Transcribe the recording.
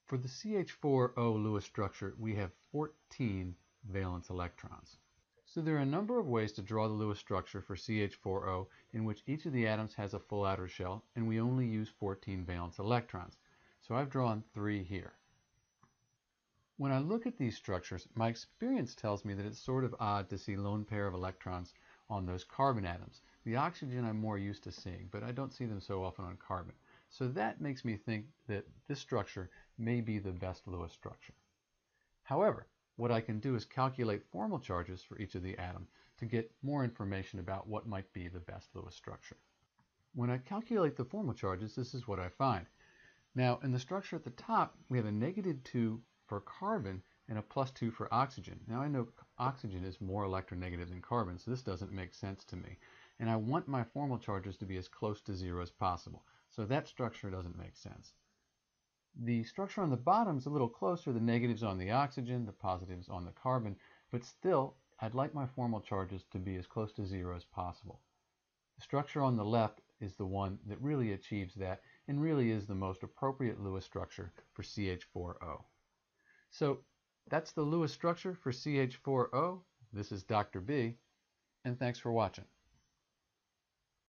For the CH4O Lewis structure, we have 14 valence electrons. So there are a number of ways to draw the Lewis structure for CH4O in which each of the atoms has a full outer shell and we only use 14 valence electrons. So I've drawn 3 here. When I look at these structures, my experience tells me that it's sort of odd to see lone pair of electrons on those carbon atoms. The oxygen I'm more used to seeing, but I don't see them so often on carbon. So that makes me think that this structure may be the best Lewis structure. However, what I can do is calculate formal charges for each of the atoms to get more information about what might be the best Lewis structure. When I calculate the formal charges, this is what I find. Now, in the structure at the top, we have a -2 for carbon and a +2 for oxygen. Now, I know oxygen is more electronegative than carbon, so this doesn't make sense to me. And I want my formal charges to be as close to 0 as possible. So that structure doesn't make sense. The structure on the bottom is a little closer, the negatives on the oxygen, the positives on the carbon, but still, I'd like my formal charges to be as close to 0 as possible. The structure on the left is the one that really achieves that and really is the most appropriate Lewis structure for CH4O. So that's the Lewis structure for CH4O. This is Dr. B, and thanks for watching.